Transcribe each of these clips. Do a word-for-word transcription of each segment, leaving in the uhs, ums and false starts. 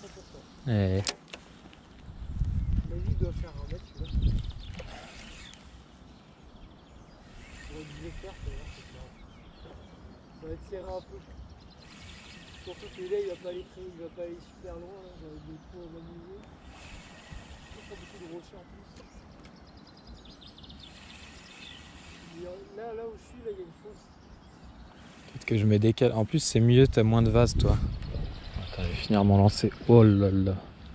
cent pour cent. Ouais. La vie doit faire un mètre, celui-là. J'aurais dû le faire, c'est vrai, c'est clair. Ça va être serré un peu. Surtout que là, il va pas aller très, il va pas aller super loin, là. J'aurais dû trop m'amuser. Il y a pas beaucoup de rochers en plus. Là, là où je suis, là, il y a une fosse. Peut-être que je me décale. En plus, c'est mieux, t'as moins de vases, toi. Attends, je vais finir mon lancer. Oh là là.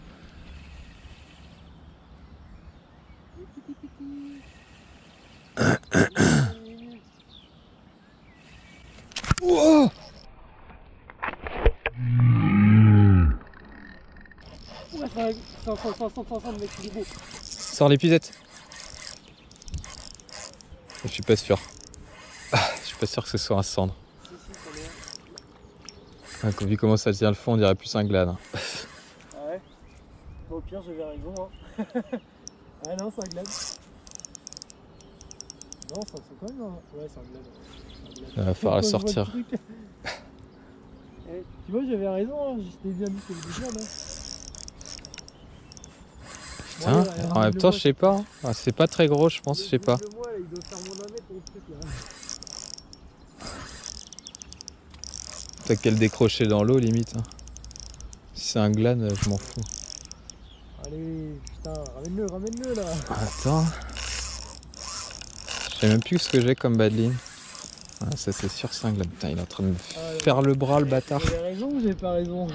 Oh, ouais, c'est un cent, cent, cent, cent, mec, il est beau. sors l'épuisette. Je suis pas sûr. Ah, je suis pas sûr que ce soit un cendre. Si, si, ça l'est. Ah, vu comment ça tient le fond, on dirait plus un glade. Hein. Ah ouais? Bon, au pire, j'avais raison. Hein. Ah non, c'est un glade. Non, ça c'est quand même un... Ouais, c'est un glade. Il va falloir la sortir. Eh, tu vois, j'avais raison, hein. J'étais bien dit que c'était des glades. Hein. Putain, bon, allez, en même temps, je sais pas. Hein. C'est pas très gros, je pense, je sais pas. Moi, là, il doit faire mon un mètre, le truc, là. T'as qu'à le décrocher dans l'eau, limite. Hein. Si c'est un glane, je m'en fous. Allez, putain, ramène-le, ramène-le, là. Attends. Je sais même plus ce que j'ai comme badline. Ah, ça c'est sûr, c'est un glane. Putain, il est en train de me Ah, ouais. faire le bras, le bâtard. J'avais raison ou j'ai pas raison?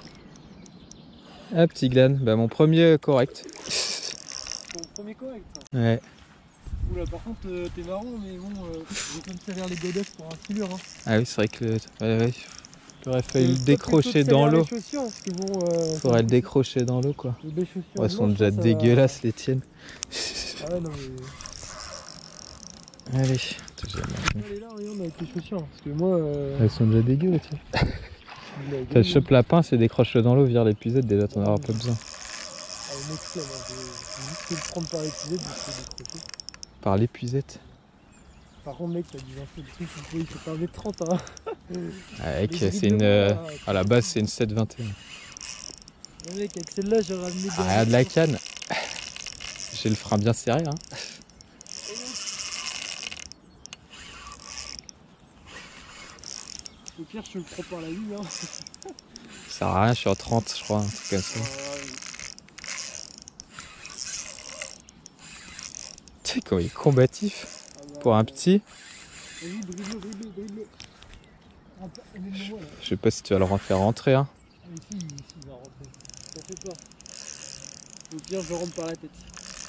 Ah, petit glane. Bah, mon premier correct. Ton premier correct, ça. Ouais. Oula, par contre, euh, t'es marrant, mais bon, euh, j'ai quand même serré les godasses pour un silure. Hein. Ah oui, c'est vrai que le... ouais, ouais. Il aurait fallu Euh, le décrocher dans l'eau. Il bon, euh, faudrait le décrocher dans l'eau, quoi. Les chaussures, Ouais, elles sont non, déjà ça, dégueulasses, va... les tiennes. Ah ouais, non, mais... Allez. Allez là, regarde avec les chaussures. Parce que moi... Euh... Elles sont déjà dégueu, les tiennes. T'as chope la pince et décroche-le dans l'eau, vire l'épuisette, déjà t'en auras pas besoin. Ah, le mec, là, moi, je vais juste le prendre par l'épuisette, je vais décrocher. Par l'épuisette? Par contre, mec, t'as dit un peu de truc, il faut pas un mètre trente, hein. Ah, mec, c'est une... Euh, à la base, c'est une sept vingt et un. Ouais, mec, avec celle-là, j'ai ramené... Ah, regarde la canne. J'ai le frein bien serré, hein. Au pire, je te le prends par la ligne, hein. Ça sert à rien, je suis en trente, je crois, un truc comme ça. Tu sais comment il est combatif ah bah, pour un petit. Vas-y, brille-le, brille-le, brille-le. Je sais pas si tu vas le refaire rentrer, hein. Ah mais si, si, il va rentrer. T'en fais pas. Au pire, je rentre par la tête.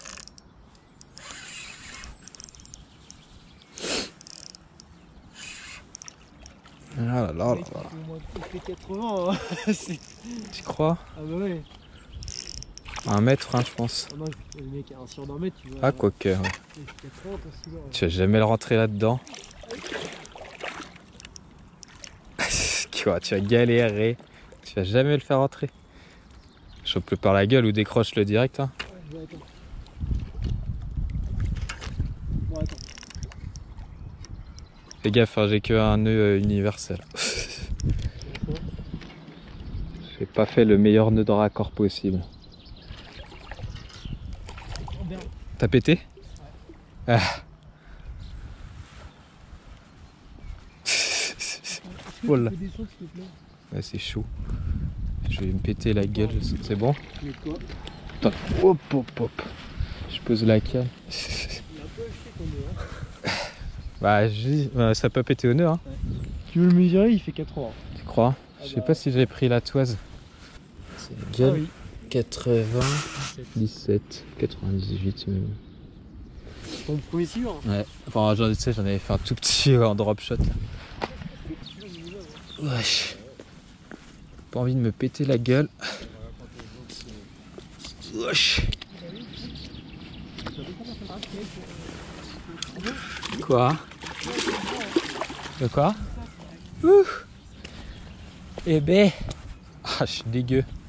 Ah là là là là. Il fait quatre-vingts, hein. Tu crois? Ah bah ouais. Un mètre, hein, je pense. Ah non, le mec, un sur d'un mètre, tu vas... Ah, quoique, ouais. quatre-vingts, ton silure, tu vas jamais le rentrer là-dedans. Quoi, tu vas galérer. Tu vas jamais le faire rentrer. Chope-le par la gueule ou décroche-le direct. Hein. Ouais, je vais attendre. Bon, attends. Fais gaffe, hein, j'ai que un nœud universel. J'ai pas fait le meilleur nœud de raccord possible. T'as pété? Ouais. Ah. Voilà. Ouais, c'est chaud. Je vais me péter la gueule, c'est bon? Attends. Hop, hop, hop. Je pose la canne. Bah, bah, ça peut péter au nœud. Hein. Ouais. Tu veux le mesurer, il fait quatre-vingts. Tu crois? Ah, je sais bah... pas si j'ai pris la toise. C'est une gueule. Ah, oui. quatre-vingts, dix-sept, quatre-vingt-dix-huit. Même. Ton premier silure? Ouais. Enfin, j'en sais, j'en avais fait un tout petit en drop shot. Wesh. Pas envie de me péter la gueule. Wesh. Quoi? De quoi? Ouh. Eh ben. Ah, je suis dégueu.